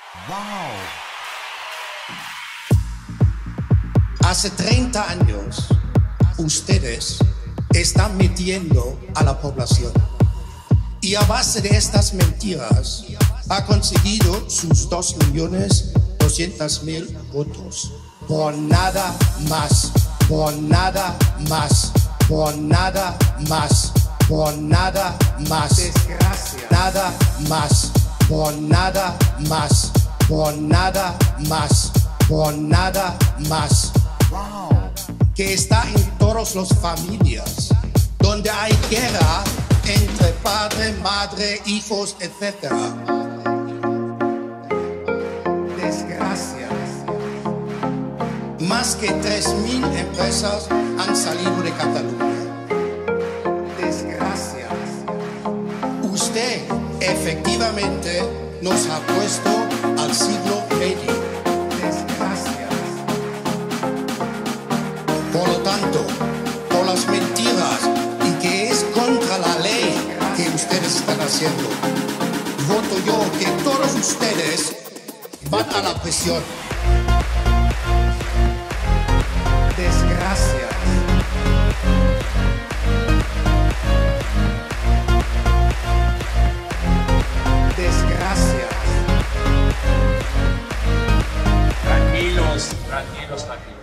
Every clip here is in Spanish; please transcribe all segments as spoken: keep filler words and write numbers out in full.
Wow. Hace treinta años, ustedes están mintiendo a la población. Y a base de estas mentiras, ha conseguido sus dos millones doscientos mil votos. Por nada más, por nada más, por nada más, por nada más. Desgracia. Nada más, por nada más, por nada más, por nada más. Wow. Que está en todas las familias, donde hay guerra entre padre, madre, hijos, etcétera. Desgracia. Más que tres mil empresas han salido de Cataluña. Desgracia. Usted efectivamente nos ha puesto al siglo medio. Desgracia. Por lo tanto, por las mentiras y que es contra la ley que ustedes están haciendo, voto yo que todos ustedes van a la prisión. Desgracia. Desgracia. Tranquilos, tranquilos, tranquilos,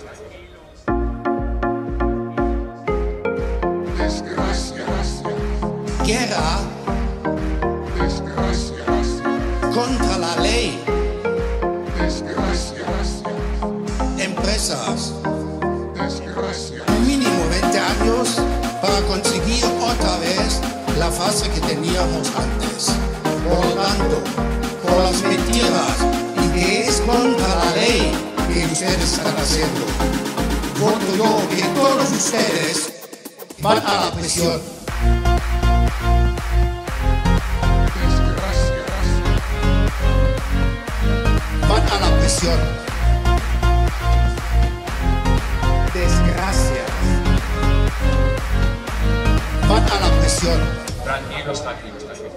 tranquilos. Desgracia, Guerra desgracia, contra la ley. desgracia, Empresas, desgracia, mínimo veinte años para conseguir otra vez la fase que teníamos antes. Por lo tanto, por las mentiras y que es contra la ley que ustedes están haciendo, voto yo que todos ustedes van a la prisión. desgracia, Van a la prisión. Desgracia. Van a la prisión. Tranquilos, tranquilos, tranquilos.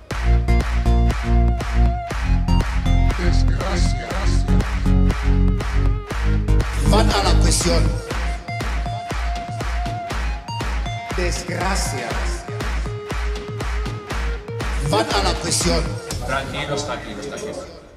desgracia, Van a la prisión. Desgracia. Van a la prisión. Tranquilos, tranquilos, tranquilos.